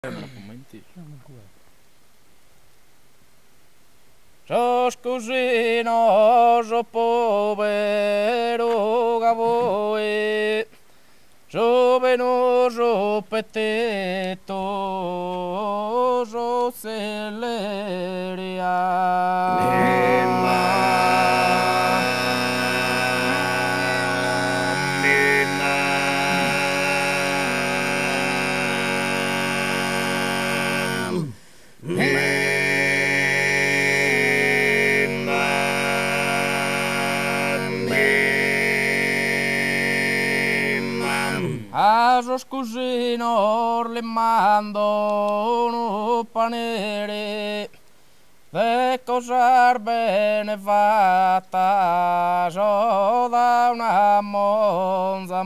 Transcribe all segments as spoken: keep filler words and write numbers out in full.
Sos cugino, so povero gavoe, so venoso petito, so celeria. A sos cuginos le mando un panere de cosas bene fatte, so da una monza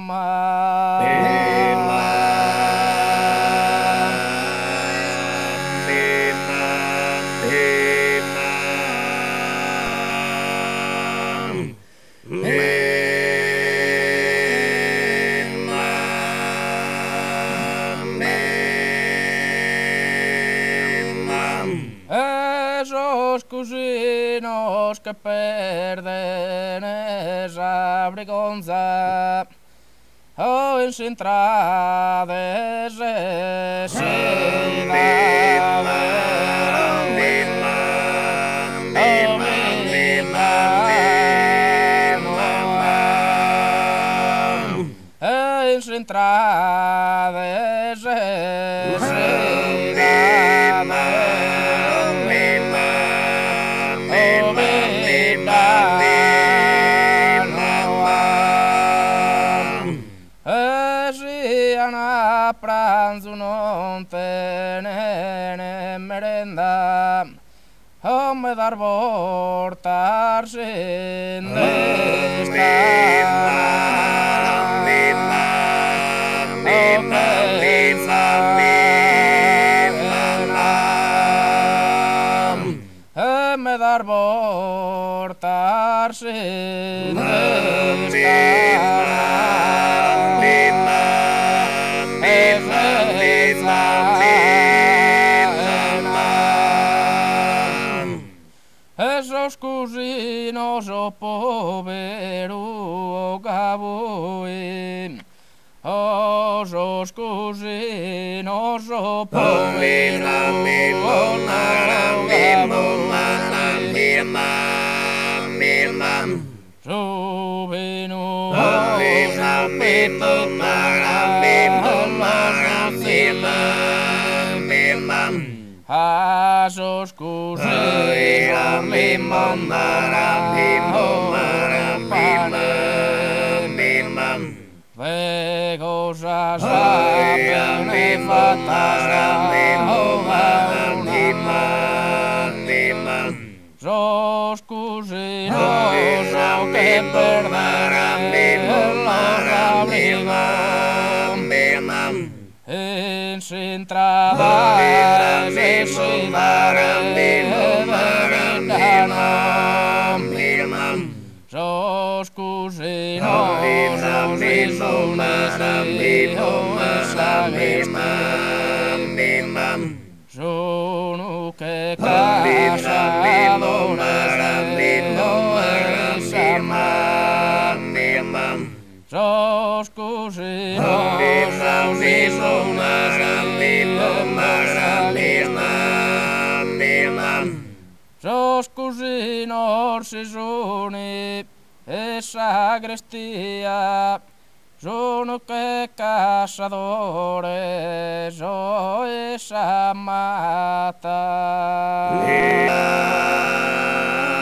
esos cuginos que perden esa brigonza o en centrades entrades a pranzo non tenen merenda, home dar voltarse home dar voltarse esos cuginos o povero gavoe, esos cuginos o povero a sos cuginos le de cosas bene fatte, sos cuginos que perderán la vida en centrada se darán sos cuginos sono che sos cuginos sos cuginos si sono e sagrestia, sono che cacciatore, so esa mata.